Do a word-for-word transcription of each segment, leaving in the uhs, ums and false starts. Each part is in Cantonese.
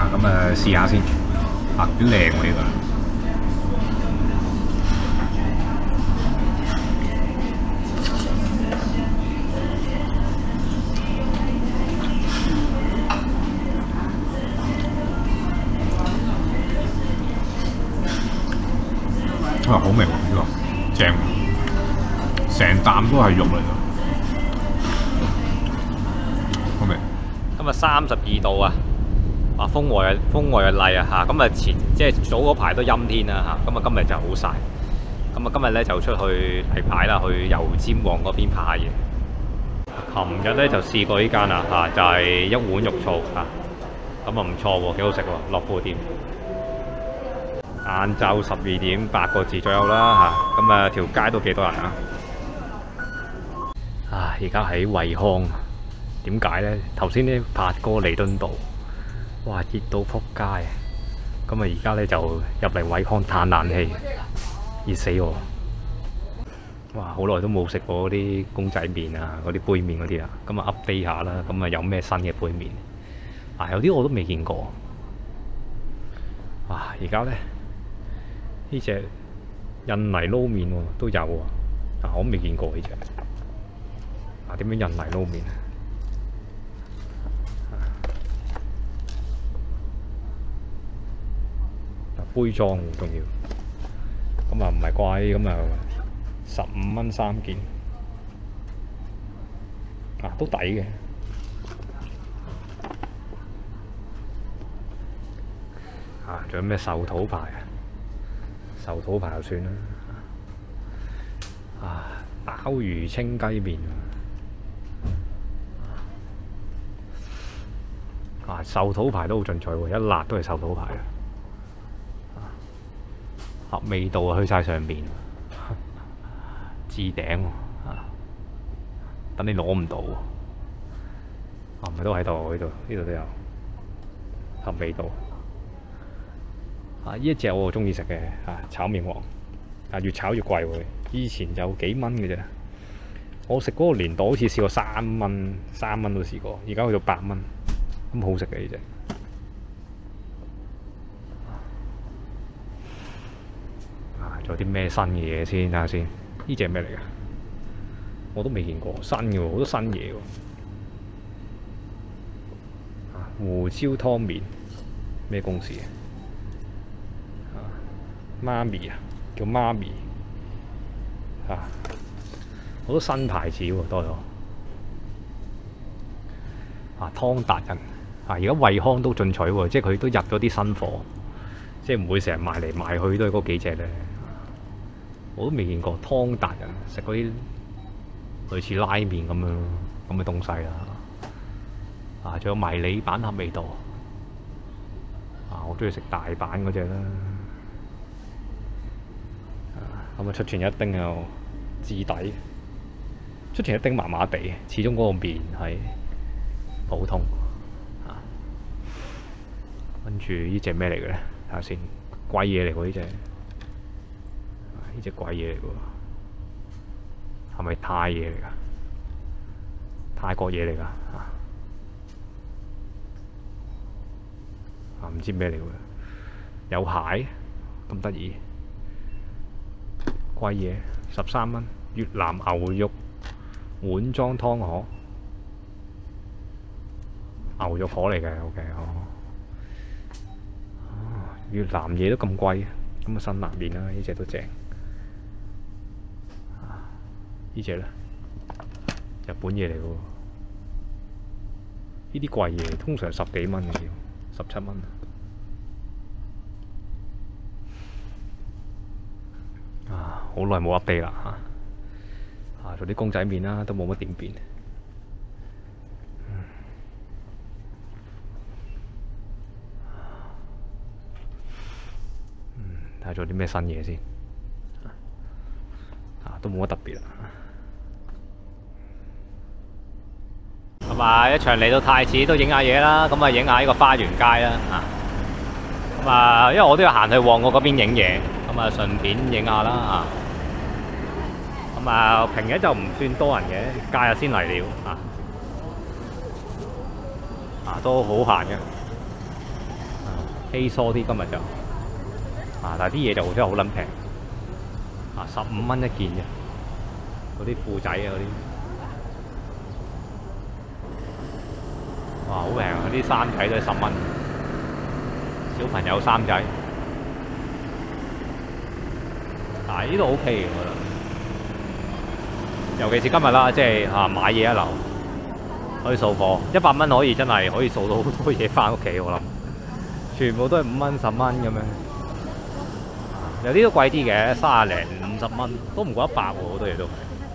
啊，咁啊試下先，啊幾靚喎呢個。哇，好味喎呢個，正，成啖都係肉嚟㗎，好味。 今日三十二度啊，啊風和日風和日麗啊嚇，咁啊前即係早嗰排都陰天啦嚇，咁啊今日就好曬，咁啊今日咧就出去例牌啦，去油尖旺嗰邊拍下嘢。琴日咧就試過呢間啊嚇，就係、是、一碗肉燥嚇，咁啊唔錯喎，幾好食喎，樂富店。晏晝十二點八個字左右啦嚇，咁啊條街都幾多人啊！啊，而家喺惠康，點解呢？頭先呢拍過彌敦道，哇熱到撲街，咁啊而家呢就入嚟惠康嘆冷氣，熱死我！哇，好耐都冇食過嗰啲公仔麵啊，嗰啲杯麵嗰啲啊，咁啊 update 下啦，咁啊有咩新嘅杯麵？啊有啲我都未見過，哇而家呢。呢隻印尼撈麵喎都有喎，但我未見過呢隻。啊點樣印尼撈麵啊？杯裝好重要，咁啊唔係貴，咁啊十五蚊三件，啊都抵嘅。啊仲有咩壽桃牌啊？壽桃牌就算啦，啊鮑魚清雞麵啊，壽桃牌都好進取喎，一辣都係壽桃牌啊，合味道啊去晒上邊，置頂喎啊，等你攞唔到喎，啊唔係都喺度，呢度呢度都有合味道。啊！呢一隻我中意食嘅啊，炒麵王啊，越炒越貴喎。以前就幾蚊嘅啫，我食嗰個年代好似試過三蚊，三蚊都試過，而家去到八蚊，咁好食嘅呢隻。啊，仲有啲咩新嘅嘢先睇下先？呢隻係咩嚟㗎？我都未見過，新嘅喎，好多新嘢喎。啊，胡椒湯麵咩公司嘅？媽咪啊，叫媽咪啊，好多新牌子喎，多咗啊！湯達人啊，而家惠康都進取喎，即係佢都入咗啲新貨，即係唔會成日賣嚟賣去都係嗰幾隻咧。我都未見過湯達人食嗰啲類似拉麵咁樣咁嘅東西啦。啊，仲有迷你版合味道啊，我中意食大版嗰隻啦。咁啊，出前一丁又至底，出前一丁麻麻地，始終嗰個麵係普通啊。跟住呢隻咩嚟嘅咧？睇下先，貴嘢嚟喎呢隻，呢隻貴嘢嚟嘅喎，係咪泰嘢嚟㗎？泰國嘢嚟㗎啊？啊，唔知咩嚟喎？有蟹咁得意。貴嘢十三蚊，越南牛肉碗裝湯河，牛肉河嚟嘅 ，OK 哦。越南嘢都咁貴，咁啊辛辣麵啦，呢隻都正。啊，呢隻咧日本嘢嚟嘅喎，呢啲貴嘢通常十幾蚊嘅要，十七蚊。啊，好耐冇 update 啦嚇！啊，做啲公仔麵啦，都冇乜點變。嗯，睇下做啲咩新嘢先。啊，都冇乜特別啦。咁啊，一場嚟到太子都影下嘢啦，咁啊影下呢個花園街啦啊！咁啊，因為我都要行去旺角嗰邊影嘢。咁啊，順便影下啦嚇。咁啊，平日就唔算多人嘅，假日先嚟了啊。啊，都好閒嘅。 稀疏啲今日就啊，但係啲嘢就真係好撚平啊，十五蚊一件嘅嗰啲褲仔啊嗰啲，哇好平啊！啲衫仔都係十蚊，小朋友衫仔，但係呢度 O K 嘅我覺得，尤其是今日啦，即係啊買嘢一流，可以掃貨，一百蚊可以真係可以掃到好多嘢翻屋企，我諗全部都係五蚊十蚊咁樣，有啲都貴啲嘅，三廿零五十蚊都唔過一百喎，好多嘢都。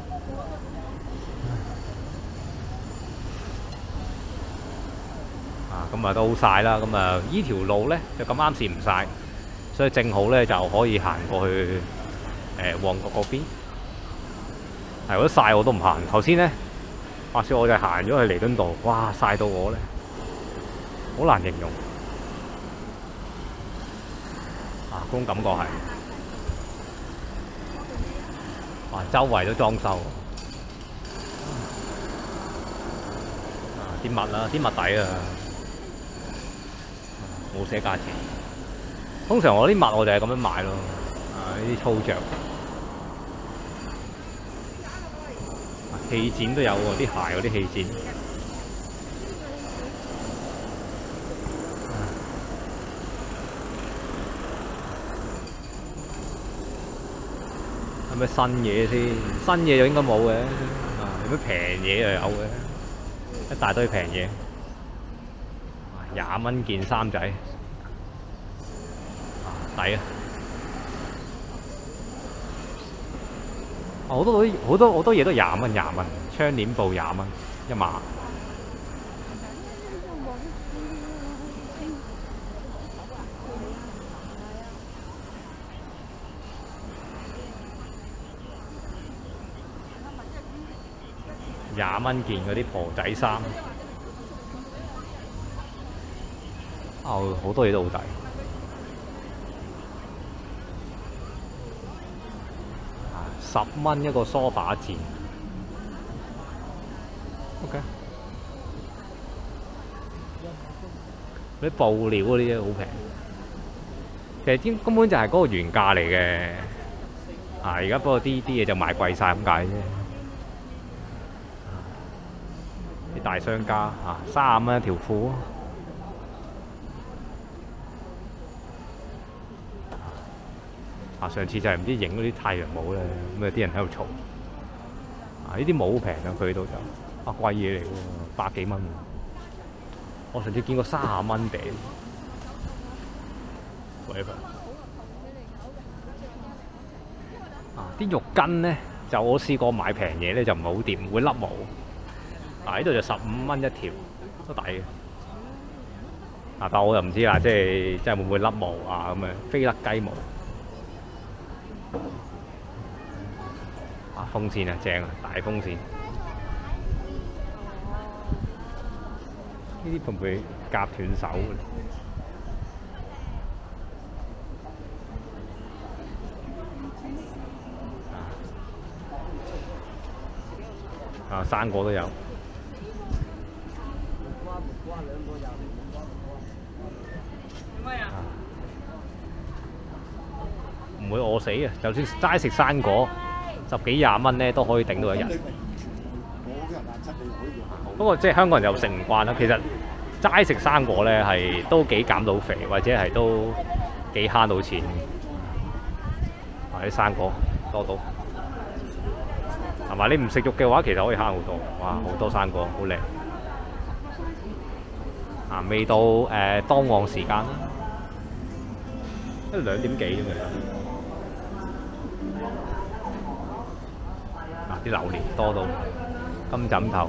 咁啊都好曬啦，咁啊依條路咧就咁啱試唔曬，所以正好咧就可以行過去誒、呃、旺角嗰邊。係，如果曬我都唔行。頭先咧話説我就行咗去彌敦道，哇曬到我咧好難形容啊！嗰種感覺係哇，周圍都裝修啊，啲襪啦，啲襪底啊。冇寫價錢，通常我啲襪我就係咁樣買咯，啊呢啲粗着，氣墊都有喎，啲鞋嗰啲氣墊，係咪新嘢先？新嘢就應該冇嘅，啊有咩平嘢就有嘅，一大堆平嘢。廿蚊件衫仔，啊抵啊！好多好多好多嘢都廿蚊廿蚊，窗簾布廿蚊一碼。廿蚊件嗰啲婆仔衫。哦，好多嘢都好抵，啊，十蚊一個梳化墊 ，OK，嗰啲布料嗰啲好平，其實啲根本就係嗰個原價嚟嘅，啊，而家不過啲啲嘢就賣貴晒咁解啫，啲大商家啊，三十蚊一條褲。上次就係唔知影嗰啲太陽帽咧，咁啊啲人喺度嘈。啊呢啲帽好平啊，佢度就啊貴嘢嚟喎，百幾蚊。我上次見過三十蚊頂。whatever。啊啲浴巾咧，就我試過買平嘢咧就唔係好掂，會甩毛。啊呢度就十五蚊一條，都抵嘅。啊但我又唔知啦，即係即係會唔會甩毛啊咁樣，飛甩雞毛。啊風扇啊正啊，大風扇，呢啲會唔會夾斷手？啊生果都有。唔會餓死嘅，就算齋食生果，十幾廿蚊咧都可以頂到一日。不過即係香港人又食唔慣啦。其實齋食生果咧係都幾減到肥，或者係都幾慳到錢。啊啲生果多到，同埋你唔食肉嘅話，其實可以慳好多。哇，好多生果，好靚。啊，未到誒、呃、當旺時間啦，都兩點幾啫嘛。啲榴蓮多到金枕頭，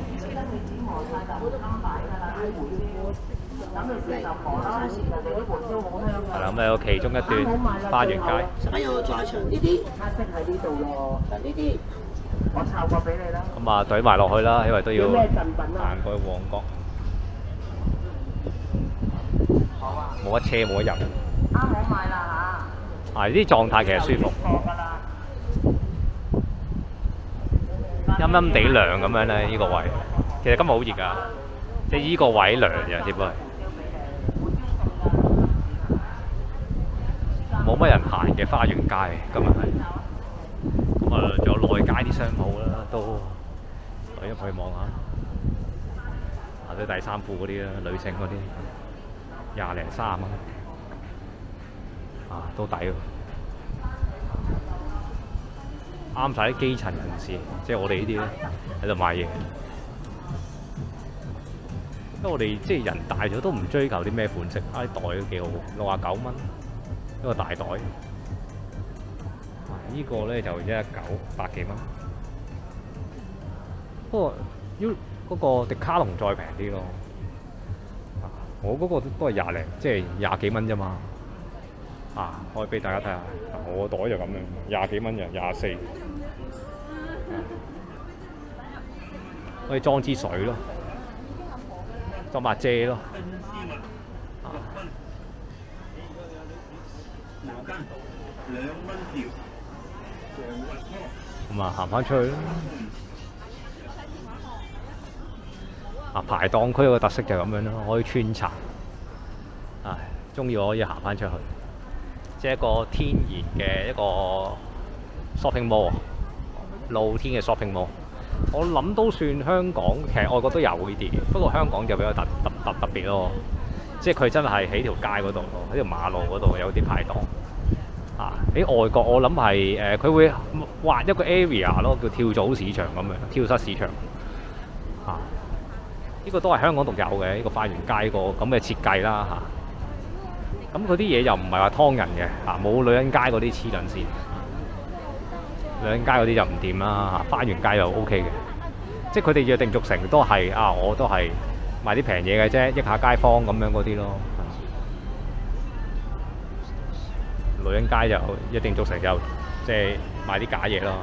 係啦，咁啊有其中一段花園街。還有再長呢啲，黑色喺呢度喎，呢啲我抄過俾你啦。咁啊，懟埋落去啦，因為都要行過去旺角，冇得車冇得入。啱好買啦嚇！啊，呢啲狀態其實舒服。陰陰地涼咁樣咧，呢個位其實今日好熱㗎，即係呢個位涼嘅，只不過係乜人行嘅花園街，今日係。咁啊，仲有內街啲商鋪啦，都可以入去望下。或者第三褲嗰啲啦，女性嗰啲廿零三十蚊，啊都抵喎，啱晒啲基層人士，即係我哋呢啲咧喺度買嘢。因為我哋即係人大咗都唔追求啲咩款式，啊啲袋都幾好，六啊九蚊一個大袋。呢個咧就一一九百幾蚊，不過要嗰個迪卡龍再平啲咯。我嗰個都係廿零，即係廿幾蚊啫嘛。啊，可以俾大家睇下，我個袋就咁樣，廿幾蚊嘅，廿四。可以裝支水咯，裝把遮咯。啊，兩蚊條。咁啊，行翻出去啦！啊，排檔區個特色就係咁樣咯，可以穿插。唉，中意我可以行翻出去，即係一個天然嘅一個 shopping mall， 露天嘅 shopping mall。我諗都算香港，其實外國都有呢啲，不過香港就比較特特特特別咯。即係佢真係喺條街嗰度咯，喺條馬路嗰度有啲排檔。啊！喺外國我諗係誒，佢會劃一個 area 咯，叫跳蚤市場咁樣，跳蚤市場。啊！呢個都係香港獨有嘅呢個花園街個咁嘅設計啦嚇。咁佢啲嘢又唔係話劏人嘅，啊冇女人街嗰啲黐撚線，女人街嗰啲就唔掂啦嚇。花園街就 O K 嘅，即係佢哋約定俗成都係啊，我都係賣啲平嘢嘅啫，益下街坊咁樣嗰啲咯。女人街就一定俗成就即係買啲假嘢咯。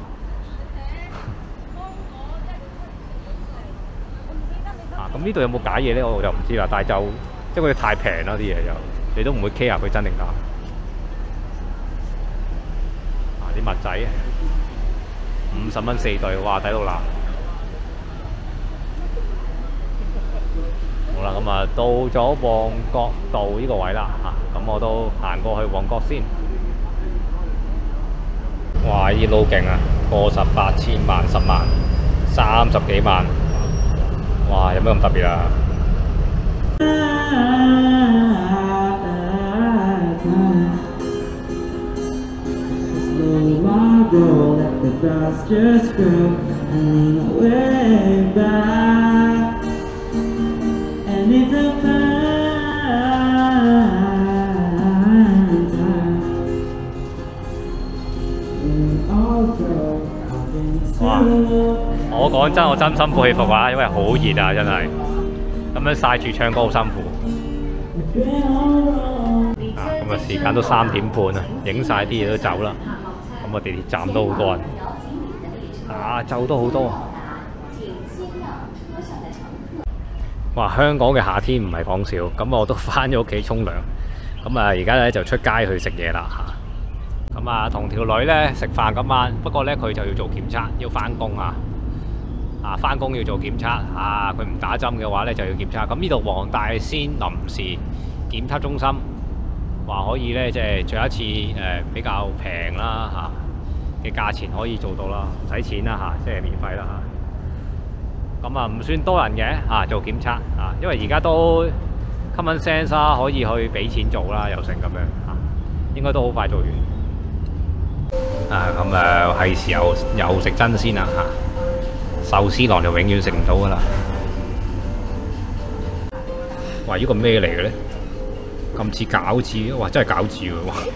啊，咁呢度有冇假嘢咧？我就唔知啦。但係就即係佢太平啦啲嘢就，你都唔會 care 佢真定假。啊，啲襪仔五十蚊四對，哇，抵到爛！好啦，咁啊到咗旺角道呢個位啦嚇。咁我都行過去旺角先。哇！呢路勁啊，過十八千萬、十萬、三十幾萬。哇！有咩咁特別啊？哇！我講真，我真心佩服啊，因為好熱啊，真係咁樣曬住唱歌好辛苦。啊，咁啊時間都三點半啊，影晒啲嘢都走啦。咁啊地鐵站都好多人，啊就都好多。哇！香港嘅夏天唔係講笑，咁我都翻咗屋企沖涼。咁啊而家咧就出街去食嘢啦嚇。咁啊，同條女咧食飯今晚，不過咧佢就要做檢測，要翻工啊！啊，翻工要做檢測啊！佢唔打針嘅話咧就要檢測。咁呢度黃大仙臨時檢測中心話可以咧，即係最後一次誒、呃、比較平啦嚇嘅價錢可以做到啦，唔使錢啦嚇，即係免費啦嚇。咁啊唔算多人嘅嚇、啊、做檢測啊，因為而家都 common sense 啦，可以去俾錢做啦，又成咁樣嚇、啊，應該都好快做完。啊，咁誒係時候又食真鮮啦嚇，壽司郎就永遠食唔到噶啦。哇！呢個咩嚟嘅咧？咁似餃子，哇！真係餃子喎！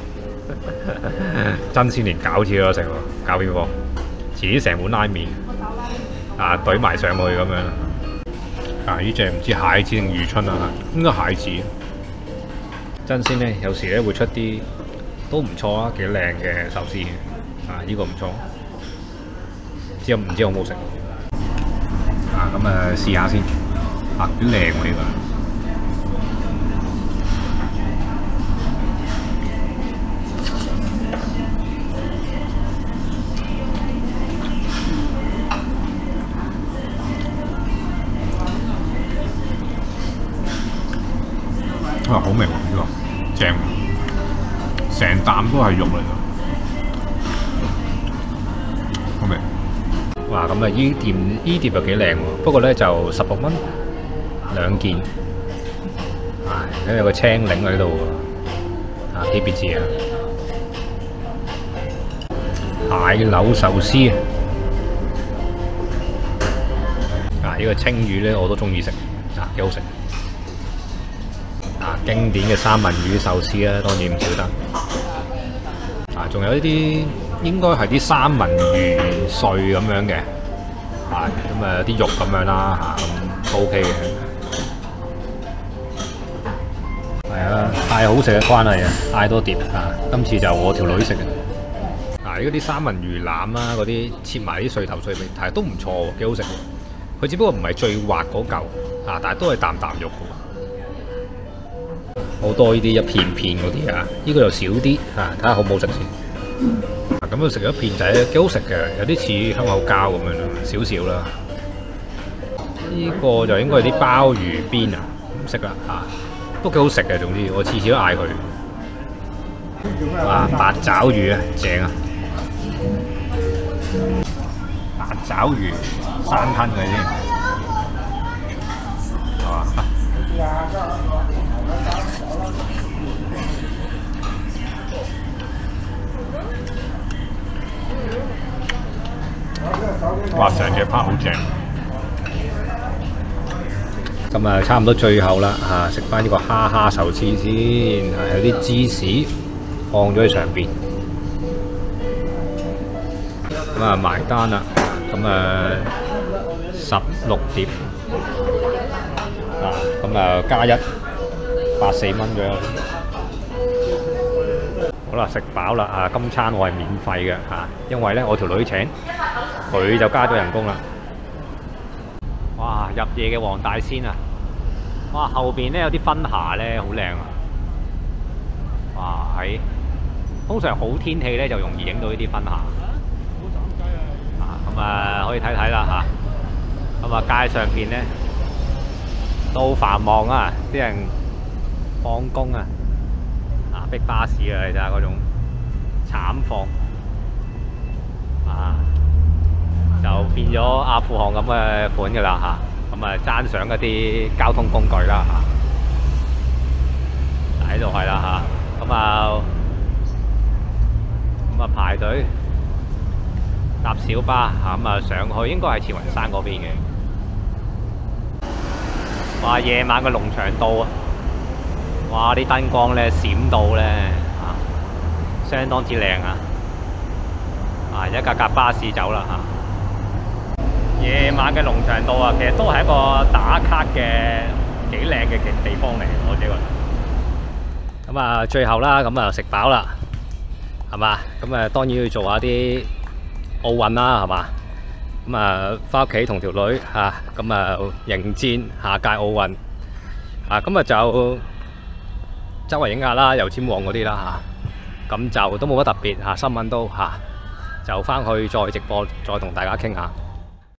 真鮮連餃子都食喎，搞邊個？遲啲成碗拉麵啊，懟埋上去咁樣。啊！呢隻唔知蟹子定魚春啊，應該蟹子。真鮮咧，有時咧會出啲都唔錯啊，幾靚嘅壽司。啊！呢、這個唔錯，知唔知好唔好食？啊，咁啊試下先。啊，幾靚喎呢個！啊，好味喎呢個，正！ 成啖都係肉嚟㗎。好味。 哇！咁啊，依碟依碟又幾靚喎，不過咧就十六蚊兩件。啊，咁有個青檸喺度喎，啊幾別緻啊！蟹柳壽司啊！呢個青魚咧我都中意食，啊幾好食。啊，經典嘅三文魚壽司啦，當然唔少得。啊，仲有呢啲應該係啲三文魚碎咁樣嘅，啊咁啊有啲肉咁樣啦，嚇咁都 OK 嘅。係啊，太好食嘅關係啊，嗌多碟啊！今次就我條女食嘅。嗱，嗰啲三文魚腩啦，嗰啲切埋啲碎頭碎尾，係都唔錯喎，幾好食喎。佢只不過唔係最滑嗰嚿啊，但係都係啖啖肉嘅。好多呢啲一片片嗰啲啊，呢個就少啲啊，睇下好唔好食先。咁佢食咗片仔幾好食嘅，有啲似香口膠咁樣咯，少少啦。呢個就應該係啲鮑魚邊啊，唔識啦嚇，都幾好食嘅。總之我次次都嗌佢。哇！八爪魚啊，正啊！八爪魚生吞佢先，係嘛？哇！成隻 part 好正。咁啊，差唔多最後啦嚇，食翻呢個蝦蝦壽司先，有啲芝士放咗喺上邊。咁啊，埋單啦。咁啊，十六碟啊，咁啊加一百四蚊左右。好啦，食飽啦啊！今餐我係免費嘅嚇，因為咧我條女請，佢就加咗人工啦。哇！入夜嘅黃大仙啊！哇，後邊咧有啲分霞咧，好靚啊！哇，喺通常好天氣咧就容易影到呢啲分霞。啊，咁啊可以睇睇啦嚇。咁啊街上邊咧都繁忙啊，啲人放工啊，啊逼巴士啊，你睇下嗰種慘況啊！就變咗阿富汗咁嘅款㗎啦嚇，咁啊爭上一啲交通工具啦嚇，喺度係啦嚇，咁啊咁啊排隊搭小巴嚇，咁啊上去應該係慈雲山嗰邊嘅。哇！夜晚嘅龍翔道啊，哇！啲燈光咧閃到咧嚇，相當之靚啊！啊，一架架巴士走啦嚇。夜晚嘅龍翔道啊，其實都係一個打卡嘅幾靚嘅地方嚟，我自己覺得。咁啊，最後啦，咁啊食飽啦，係嘛？咁啊，當然要做下啲奧運啦，係嘛？咁啊，翻屋企同條女嚇，咁啊迎戰下屆奧運。啊，咁啊就周圍影下啦，油尖旺嗰啲啦嚇。咁就都冇乜特別嚇，新聞都嚇，就翻去再直播，再同大家傾下。